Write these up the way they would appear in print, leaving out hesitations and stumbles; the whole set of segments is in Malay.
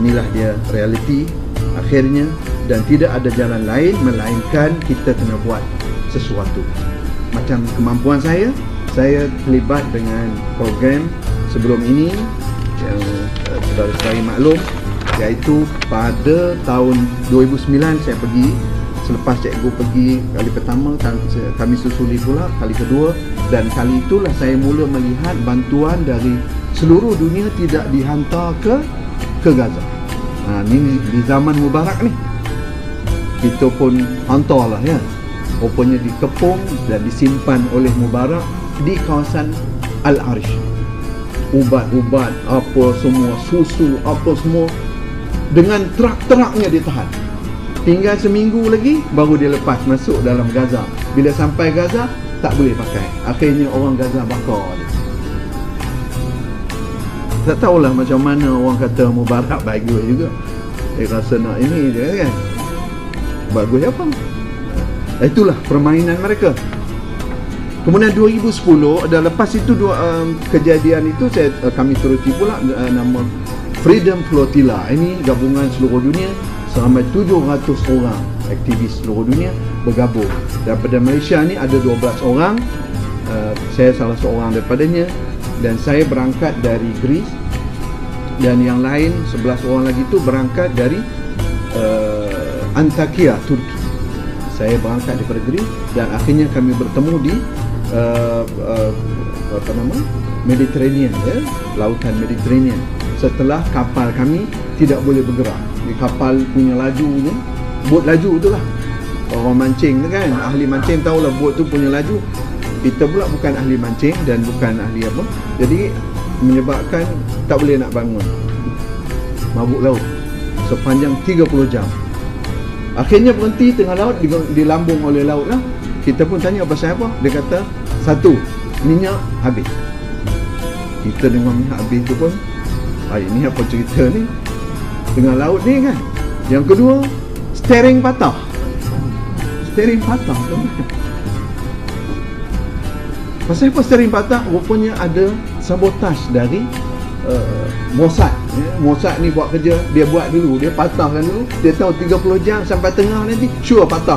inilah dia realiti akhirnya, dan tidak ada jalan lain melainkan kita kena buat sesuatu. Macam kemampuan saya terlibat dengan program sebelum ini yang saudara-saudari maklum, iaitu pada tahun 2009 saya pergi. Selepas cikgu pergi kali pertama, kami susuli pula kali kedua, dan kali itulah saya mula melihat bantuan dari seluruh dunia tidak dihantar ke Gaza. Ini di zaman Mubarak ni, kita pun hantarlah ya. Rupanya dikepung dan disimpan oleh Mubarak di kawasan Al-Arish. Ubat-ubat apa semua, susu apa semua, dengan trak-traknya ditahan. Tinggal seminggu lagi baru dia lepas masuk dalam Gaza. Bila sampai Gaza tak boleh pakai. Akhirnya orang Gaza bakar dia. Tak tahulah macam mana orang kata Mubarak bagus juga. Rasa nak ini je kan. Bagus apa? Itulah permainan mereka. Kemudian 2010, dan lepas itu kejadian itu kami teruti pula nama Freedom Flotilla. Ini gabungan seluruh dunia, seramai 700 orang aktivis seluruh dunia bergabung. Daripada Malaysia ni ada 12 orang. Saya salah seorang daripadanya, dan saya berangkat dari Greece, dan yang lain 11 orang lagi tu berangkat dari Antakya, Turki. Saya berangkat daripada Greece, dan akhirnya kami bertemu di Mediterranean ya, lautan Mediterranean. Setelah kapal kami tidak boleh bergerak, di kapal punya lajunya, bot laju itulah. Orang mancing tu kan, ahli mancing tahulah bot tu punya laju. Kita pula bukan ahli mancing dan bukan ahli apa, jadi menyebabkan tak boleh nak bangun. Mabuk laut sepanjang 30 jam. Akhirnya berhenti tengah laut, dilambung oleh laut lah. Kita pun tanya pasal apa. Dia kata, satu, minyak habis. Kita dengar minyak habis tu pun, ini apa cerita ni tengah laut ni kan. Yang kedua, steering patah. Steering patah tu. Pasal apa steering patah? Rupanya ada sabotaj dari Mossad. Mossad ni buat kerja, dia buat dulu, dia patahkan dulu. Dia tahu 30 jam sampai tengah nanti sure patah.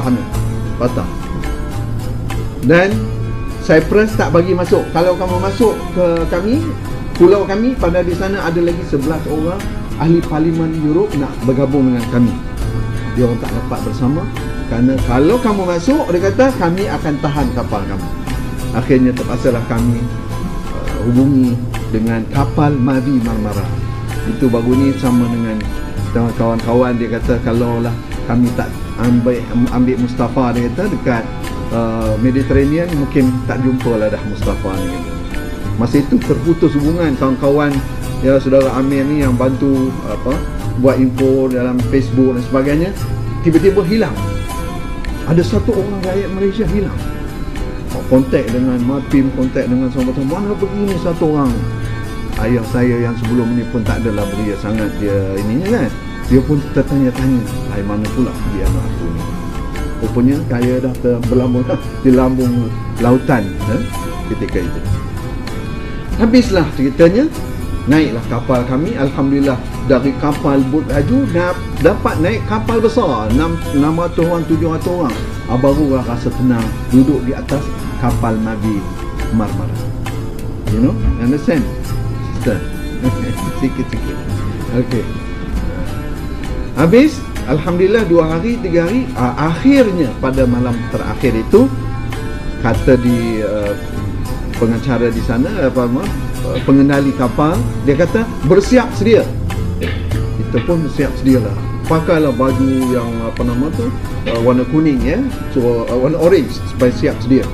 Dan Cyprus tak bagi masuk. Kalau kamu masuk ke kami, pulau kami, pada di sana ada lagi 11 orang ahli parlimen Europe nak bergabung dengan kami. Dia orang tak dapat bersama, kerana kalau kamu masuk, dia kata kami akan tahan kapal kamu. Akhirnya terpaksalah kami hubungi dengan kapal Mavi Marmara. Itu baru ni sama dengan kawan-kawan, dia kata kalaulah kami tak ambil Mustafa, dia kata dekat Mediterranean, mungkin tak jumpa lah dah Mustafa ni. Masa itu terputus hubungan kawan-kawan ya, saudara Amir ni yang bantu buat info dalam Facebook dan sebagainya, tiba-tiba hilang. Ada satu orang rakyat Malaysia hilang. Kontak dengan Mapim, kontak dengan sama-sama, mana pergi ni satu orang. Ayah saya yang sebelum ni pun tak adalah beria sangat dia ininya kan. Dia pun tertanya-tanya, mana pula dia anak aku ni. Rupanya kaya dah berlambung di lambung lautan ketika itu. Habislah ceritanya, naiklah kapal kami. Alhamdulillah, dari kapal bot laju dapat naik kapal besar 600 orang, 700 orang. Barulah rasa tenang duduk di atas kapal Mavi Marmara. You know, understand? Sister. Sikit-sikit. Okay. Habis, alhamdulillah 2 hari, 3 hari, akhirnya pada malam terakhir itu, kata di pengacara di sana, pengendali kapal, dia kata bersiap sedia. Kita pun bersiap sedialah. Pakailah baju yang warna kuning ya, so warna orange, supaya siap sedia.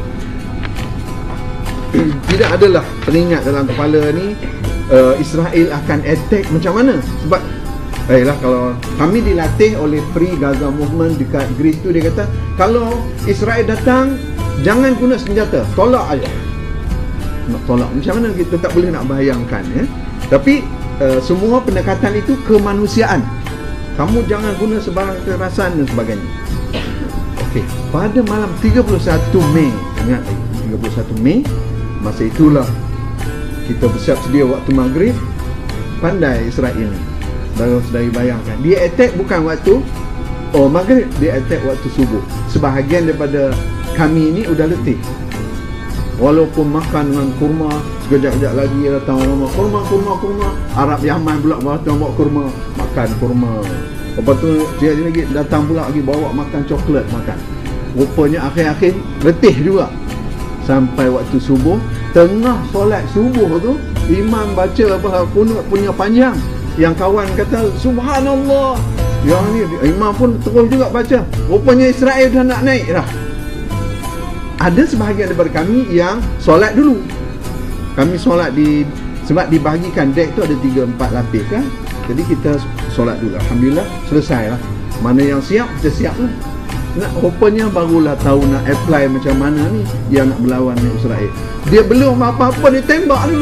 Tidak adalah teringat dalam kepala ni Israel akan attack macam mana. Sebab kalau kami dilatih oleh Free Gaza Movement dekat Greece tu, dia kata kalau Israel datang jangan guna senjata, tolak aja. Nak tolak macam mana, kita tak boleh nak bayangkan ya. Tapi semua pendekatan itu kemanusiaan. Kamu jangan guna sebarang kekerasan dan sebagainya. Okey, pada malam 31 Mei, ingat lagi 31 Mei, masa itulah kita bersiap sedia waktu maghrib. Pandai Israel ni, Saudara-saudari bayangkan, dia attack bukan waktu maghrib, dia attack waktu subuh. Sebahagian daripada kami ni udah letih, walaupun makan dengan kurma, sekejap-kejap lagi datang orang kurma. Arab Yaman pula datang bawa kurma, makan kurma. Lepas tu dia lagi datang pula lagi bawa makan coklat, makan. Rupanya akhir-akhir letih juga. Sampai waktu subuh, tengah solat subuh tu, imam baca apa kunut punya panjang. Yang kawan kata subhanallah, yang ni imam pun terus juga baca. Rupanya Israel dah nak naik dah. Ada sebahagian daripada kami yang solat dulu. Kami solat sebab dibahagikan dek tu ada 3-4 lapis kan. Jadi kita solat dulu. Alhamdulillah selesai lah. Mana yang siap, kita siap lah. Rupanya barulah tahu nak apply macam mana ni yang nak berlawan dengan Israel. Dia belum apa-apa, dia tembak dulu.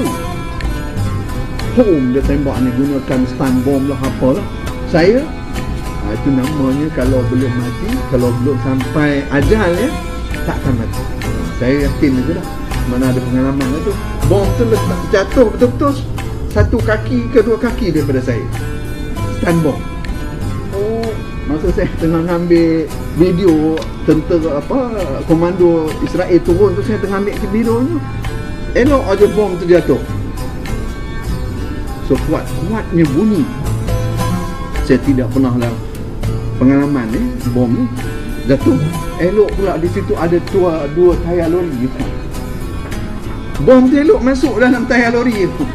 Dia tembak ni gunakan stun bomb lah, apalah. Saya itu namanya kalau belum mati, kalau belum sampai ajal ya, takkan mati. Saya yakin itu dah. Mana ada pengalaman lah tu. Bom tu letak jatuh betul-betul 1 kaki ke 2 kaki daripada saya. Stun bomb. Masa saya tengah ambil video tentera komando Israel turun tu, saya tengah ambil video tu, elok aja bom tu jatuh. So kuatnya bunyi. Saya tidak pernah lah pengalaman bom ni jatuh. Elok pula di situ ada dua tayar lori. Bom tu elok masuk dalam tayar lori tu.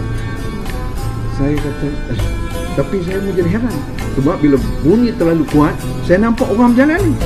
Saya kata tapi saya mula jadi heran, sebab bila bunyi terlalu kuat, saya nampak orang berjalan ni.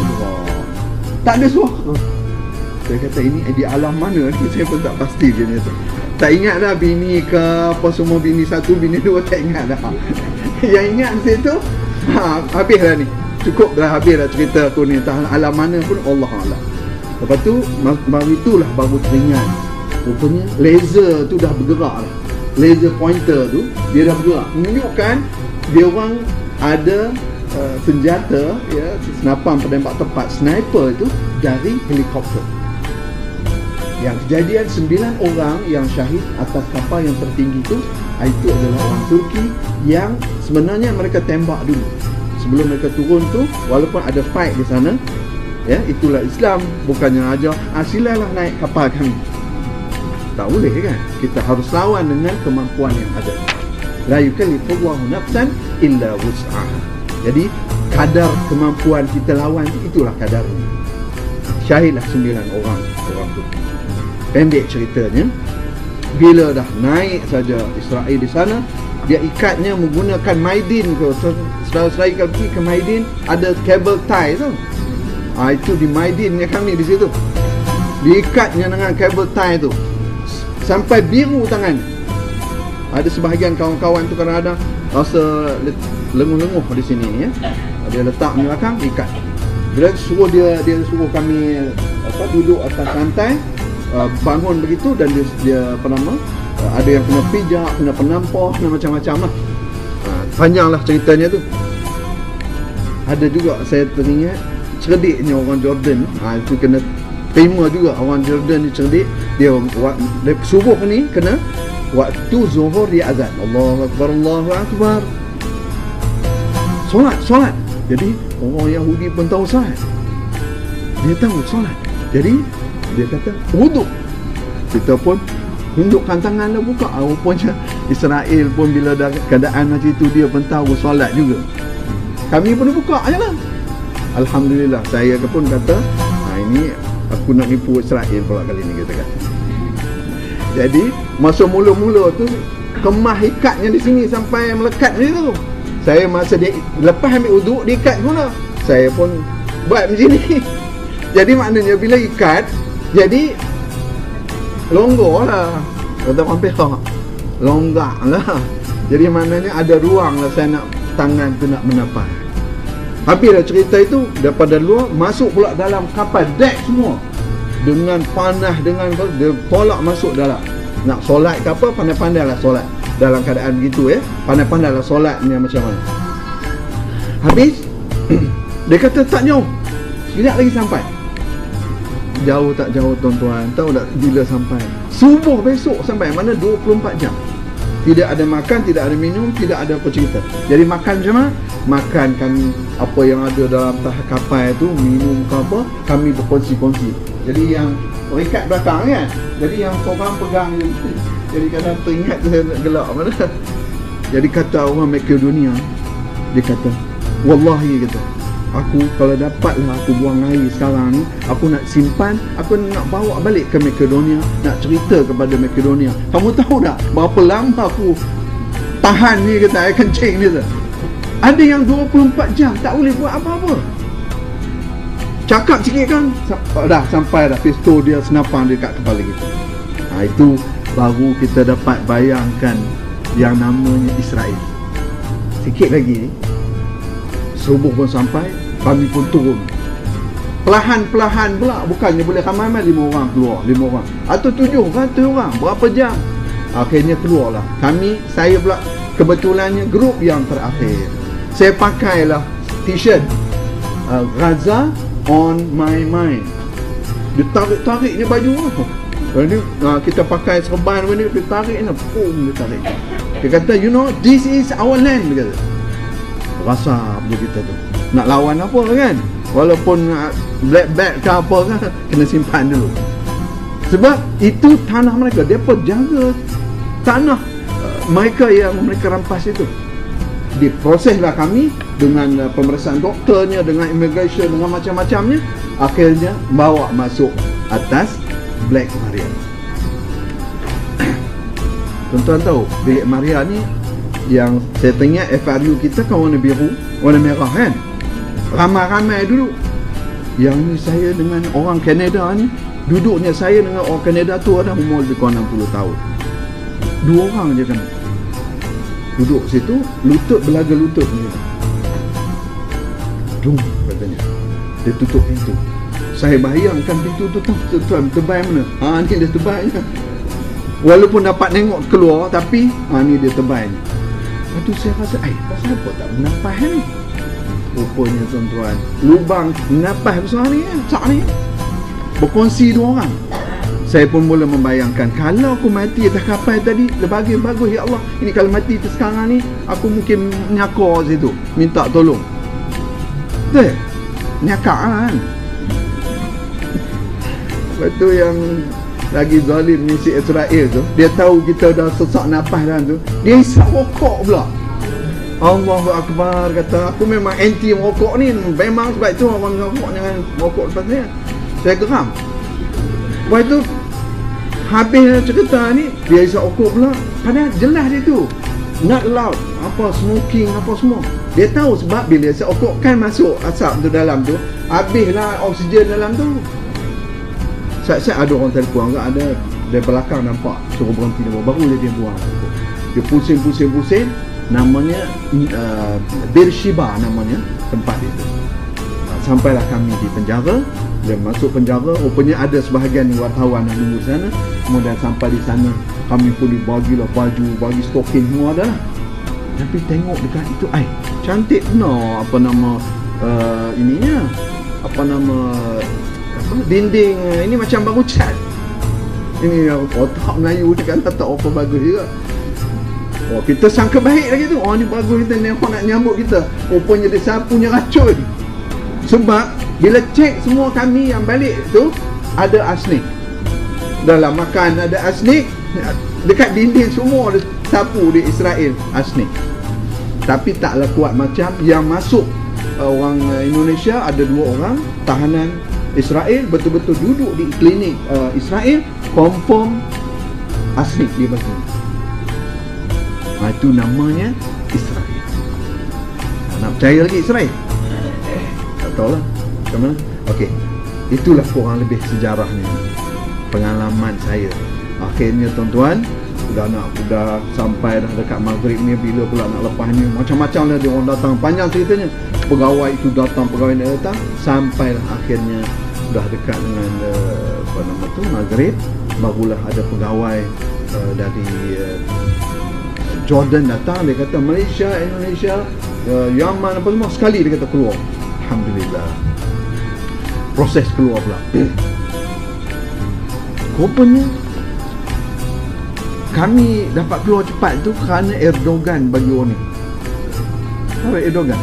Tak ada suara. Saya kata ini di alam mana ni, saya pun tak pasti dia tu. Tak ingat dah bini ke apa semua, bini 1, bini 2, tak ingat dah. Yang ingat masa tu habis dah ni. Cukup dah, habis dah cerita aku ni. Tak alam mana pun Allah Allah. Lepas tu baru itulah baru teringat, rupanya laser tu dah bergerak lah. Laser pointer tu dia dah bergerak, menunjukkan dia orang ada senjata ya, senapan penembak tepat, sniper itu dari helikopter. Yang kejadian 9 orang yang syahid atas kapal yang tertinggi itu adalah orang Turki yang sebenarnya mereka tembak dulu sebelum mereka turun tu. Walaupun ada fight di sana ya, itulah Islam, bukannya aja silalah naik kapal kami. Tak boleh kan, kita harus lawan dengan kemampuan yang ada. La yukallifullahu nafsan illa wus'aha. Jadi kadar kemampuan kita lawan, itulah kadarnya. Syahidlah 9 orang tu. Pendek ceritanya, bila dah naik saja Israel di sana, dia ikatnya menggunakan Maidin ke. Saudara-saudari kalau pergi ke Maidin, ada cable tie tau. Itu di Maidinnya kami di situ. Diikatnya dengan cable tie tu sampai biru tangan. Ada sebahagian kawan-kawan tu kadang-kadang rasa lenguh-lenguh di sini ya. Dia letak di belakang, ikat. Bila suruh dia suruh kami duduk atas lantai, bangun begitu, dan dia ada yang kena pijak, kena penampah, kena macam-macam lah. Panjanglah ceritanya tu. Ada juga saya teringat cerdiknya orang Jordan. Itu kena terima juga, orang Jordan ni cerdik. Dia subuh ni kena waktu zuhur dia azan, Allahu Akbar, Allahu Akbar, solat. Jadi orang Yahudi pun tahu solat, dia tahu solat. Jadi dia kata wuduk. Kita pun tundukkan tangan lah, buka. Rupanya Israel pun bila dah keadaan macam itu, dia pun tahu solat juga. Kami pun buka je lah. Alhamdulillah, saya pun kata ini aku nak nipu Israel pula kali ni, kita kata. Jadi masa mula-mula tu kemah ikatnya di sini sampai melekat macam tu. Saya masa dia lepas ambil uduk, dia ikat pula. Saya pun buat macam ni. Jadi maknanya bila ikat, jadi longgar lah. Kata orang pihak, longgar lah. Jadi maknanya ada ruang lah, saya nak tangan tu nak menapas. Habis dah cerita itu, daripada luar masuk pula dalam kapal, deck semua dengan panah, dengan dia tolak masuk dalam. Nak solat ke apa, pandai-pandai lah solat dalam keadaan begitu ya. Pandai-pandai lah solat ni macam mana. Habis dia kata tak jauh, sekejap lagi sampai. Jauh tak jauh tuan-tuan, tahu tak bila sampai? Subuh besok sampai, mana 24 jam. Tidak ada makan, tidak ada minum, tidak ada apa cerita. Jadi makan macam mana? Makan kami apa yang ada dalam kapal tu, minum ke apa, kami berkongsi-kongsi. Jadi yang ikat belakang kan, jadi yang korang pegang je. Jadi kadang teringat saya nak gelak mana. Jadi kata orang Makedonia, dia kata, wallahi kata, aku kalau dapatlah aku buang air sekarang ni, aku nak simpan, aku nak bawa balik ke Makedonia, nak cerita kepada Makedonia. Kamu tahu tak berapa lama aku tahan ni kata air kencing ni tu. Ada yang 24 jam tak boleh buat apa-apa. Cakap sikit kan, dah sampai dah pistol dia senapang dekat kepala kita. Itu baru kita dapat bayangkan yang namanya Israel. Sikit lagi ni, subuh pun sampai, kami pun turun. Perlahan-perlahan pula, bukannya boleh ramai-ramai 5 orang keluar, 5 orang atau 7 orang, berapa jam. Akhirnya keluarlah. Saya pula kebetulannya grup yang terakhir. Saya pakailah t-shirt Gaza on my mind. Dia tarik-tariknya baju tu. Jadi kita pakai serban ni, dia tarik ni, dia tarik. Dia kata, you know, this is our land, dia kata. Rasa je kita tu. Nak lawan apa kan? Walaupun black belt ke apa kan, kena simpan dulu. Sebab itu tanah mereka. Dia pun jaga tanah mereka yang mereka rampas itu. Diproseslah kami dengan pemeriksaan doktornya, dengan immigration, dengan macam-macamnya. Akhirnya bawa masuk atas Black Maria. Tuan-tuan tahu bilik Maria ni yang saya tengok FRU kita kan warna biru, warna merah kan. Ramai-ramai dulu. Yang ni saya dengan orang Kanada ni, duduknya saya dengan orang Kanada tu ada umur lebih kurang 60 tahun. 2 orang je kan duduk situ, lutut belaga lutut ni. Dum katanya. Dia tutup pintu. Saya bayangkan pintu tu tuan tebal mana? Ni dia tebalnya. Walaupun dapat tengok keluar, tapi ni dia tebal ni. Lepas tu saya rasa, pasal apa tak bernafas ni? Rupanya tuan-tuan, lubang nafas besar ni, besar ni, berkongsi 2 orang. Saya pun mula membayangkan, kalau aku mati atas kapal tadi, lebih bagus ya Allah. Ini kalau mati sekarang ni, aku mungkin nyakar situ, minta tolong. Betul? Nyakar kan? Lepas tu yang lagi zalim ni si Israel tu, dia tahu kita dah sesak nafas dalam tu, dia hisap rokok pula. Allahu Akbar, kata aku memang anti rokok ni. Memang sebab itu orang rokok jangan rokok lepas ni. Saya geram. Lepas tu habis cerita ni, dia hisap rokok pula. Padahal jelas dia tu not allowed, apa smoking apa semua. Dia tahu sebab bila hisap rokok kan masuk asap tu dalam tu, habislah oksigen dalam tu. Saya ada orang telefon agak, ada dari belakang nampak suruh berhenti dia, baru dia buang. Dia pusing. Namanya Beersheba namanya tempat itu. Sampailah kami di penjara. Dia masuk penjara, rupanya ada sebahagian wartawan yang duduk sana. Kemudian sampai di sana, kami pun dibagilah baju, bagi stocking semua ada lah. Tapi tengok dekat itu, cantik benar apa nama ininya, apa nama dinding ini macam baru cat. Ini otak Melayu dia kan tak apa bagus juga. Kita sangka baik lagi tu. Ni bagus, kita ni nak nyambut kita. Rupanya dia sapunya racun. Sebab bila cek semua kami yang balik tu, ada arsenic. Dalam makan ada arsenic. Dekat dinding semua ada sapu di Israel arsenic. Tapi taklah kuat macam yang masuk orang Indonesia. Ada 2 orang tahanan Israel, betul-betul duduk di klinik Israel, confirm arsenic di badan. Itu namanya Israel. Nak percaya lagi Israel? Tak tahulah macam mana. Okey, itulah kurang lebih sejarahnya, pengalaman saya. Akhirnya tuan-tuan, Sudah sampai dah dekat maghrib ni, bila pula nak lepas ni, macam-macam lah dia orang datang, panjang ceritanya. Pegawai itu datang, pegawai ni datang, sampailah akhirnya dah dekat dengan apa nama tu, maghrib, barulah ada pegawai dari Jordan datang. Dia kata Malaysia, Indonesia, Yaman apa semua, sekali dia kata keluar. Alhamdulillah, proses keluar pula. Rupanya kami dapat keluar cepat tu kerana Erdogan bagi warning. Tahu Erdogan?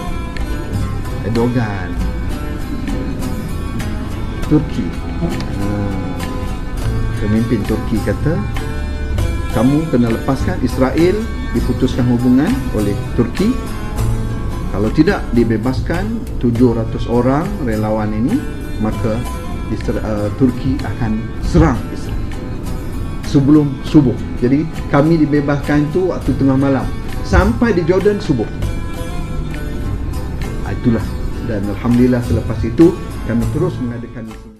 Turki. Pemimpin Turki kata, kamu kena lepaskan Israel, diputuskan hubungan oleh Turki. Kalau tidak dibebaskan 700 orang relawan ini, maka Turki akan serang Israel sebelum subuh. Jadi kami dibebaskan itu waktu tengah malam, sampai di Jordan subuh. Itulah, dan alhamdulillah selepas itu kami terus mengadakan